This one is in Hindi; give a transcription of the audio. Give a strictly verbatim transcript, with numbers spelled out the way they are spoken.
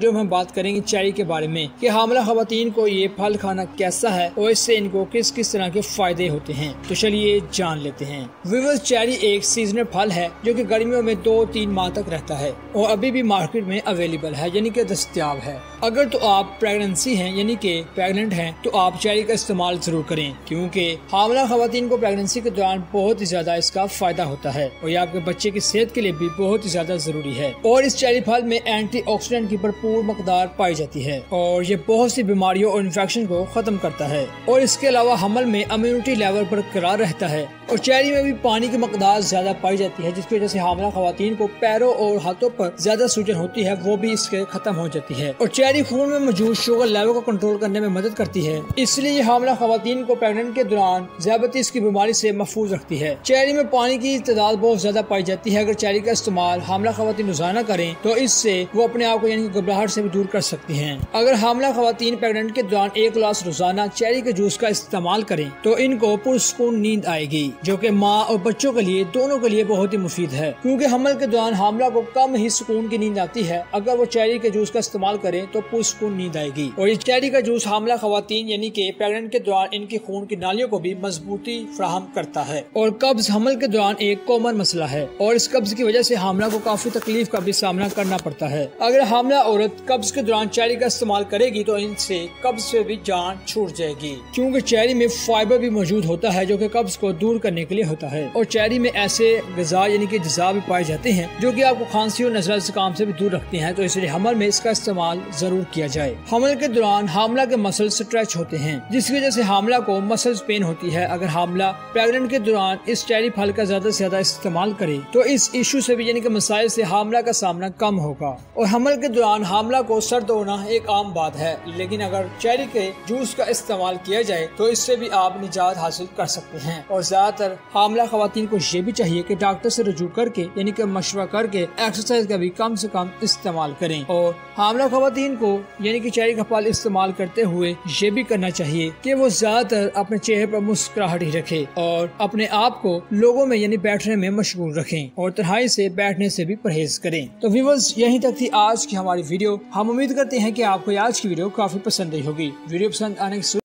वीडियो में हम बात करेंगे चेरी के बारे में कि हामिला खवातीन को ये फल खाना कैसा है और इससे इनको किस किस तरह के फायदे होते हैं। तो चलिए जान लेते हैं। व्यूअर्स, चेरी एक सीजनल फल है जो कि गर्मियों में दो तीन माह तक रहता है और अभी भी मार्केट में अवेलेबल है, यानी कि दस्तयाब है। अगर तो आप प्रेगनेंसी हैं यानी कि प्रेग्नेंट हैं तो आप चेरी का इस्तेमाल जरूर करें, क्योंकि हामिला खवातीन को प्रेगनेंसी के दौरान बहुत ही ज्यादा इसका फायदा होता है और ये आपके बच्चे की सेहत के लिए भी बहुत ही ज्यादा जरूरी है। और इस चेरी फल में एंटीऑक्सीडेंट की भरपूर मकदार पाई जाती है और ये बहुत सी बीमारियों और इन्फेक्शन को खत्म करता है और इसके अलावा हमल में इम्यूनिटी लेवल बरकरार रहता है। और चेरी में भी पानी की मकदार ज्यादा पाई जाती है, जिसकी वजह से हामिला खवातीन को पैरों और हाथों पर ज्यादा सूजन होती है, वो भी इसके खत्म हो जाती है। और चेरी खून में मौजूद शुगर लेवल को कंट्रोल करने में मदद करती है, इसलिए हामिला खवातीन को प्रेगनेंट के दौरान ज़ियाबतीस की बीमारी से महफूज रखती है। चेरी में पानी की तादाद बहुत ज्यादा पाई जाती है। अगर चेरी का इस्तेमाल हामिला खवातीन रोजाना करें तो इससे वो अपने आप को यानी कि घबराहट से भी दूर कर सकती हैं। अगर हामिला खवातीन प्रेगनेंट के दौरान एक गिलास रोजाना चेरी के जूस का इस्तेमाल करें तो इनको पुरसुकून नींद आएगी, जो कि माँ और बच्चों के लिए दोनों के लिए बहुत ही मुफीद है, क्योंकि हमल के दौरान हामिला को कम ही सुकून की नींद आती है। अगर वो चेरी के जूस का इस्तेमाल करें तो पुरसुकून नींद आएगी। और ये चेरी का जूस हामिला खवातीन यानी कि प्रेगनेंट के दौरान इनकी खून की नालियों को भी मजबूती फराहम करता है। और कब्ज हमल के दौरान एक कॉमन मसला है और इस कब्ज की वजह से हामिला को काफी तकलीफ का भी सामना करना पड़ता है। अगर हामिला औरत कब्ज के दौरान चेरी का इस्तेमाल करेगी तो इनसे कब्ज से भी जान छूट जाएगी, क्योंकि चेरी में फाइबर भी मौजूद होता है जो कि कब्ज को दूर करने के लिए होता है। और चेरी में ऐसे ग़िज़ा यानी कि अज्जा भी पाए जाते हैं जो कि आपको खांसी और नज़ला ज़ुकाम से भी दूर रखते हैं, तो इसलिए हमल में इसका इस्तेमाल जरूर किया जाए। हमल के दौरान हामिला के मसल स्ट्रेच होते हैं, जिसकी वजह से हामिला को मसल्स पेन होती है। अगर हामिला प्रेगनेंट के दौरान इस चेरी फल का ज्यादा से ज्यादा इस्तेमाल करे तो इस इशू से भी यानी कि मसाइल से हामिला का सामना कम होगा। और हमल के दौरान हामिला को सर होना एक आम बात है, लेकिन अगर चेरी के जूस का इस्तेमाल किया जाए तो इससे भी आप निजात हासिल कर सकते हैं। और ज्यादातर हामिला खवातीन को ये भी चाहिए कि डॉक्टर से रुजू करके यानी कि मशवरा करके एक्सरसाइज का भी कम से कम इस्तेमाल करें। और हामिला खवातीन को यानी कि चेरी का फल इस्तेमाल करते हुए ये भी करना चाहिए कि वो ज्यादातर अपने चेहरे पर मुस्कुराहट ही रखे और अपने आप को लोगों में यानी बैठने में मशगूल रखें और तन्हाई से बैठने से भी परहेज करें। तो व्यूअर्स, यहीं तक थी आज की हमारी वीडियो। हम उम्मीद करते हैं कि आपको आज की वीडियो काफी पसंद आई होगी। वीडियो पसंद आने की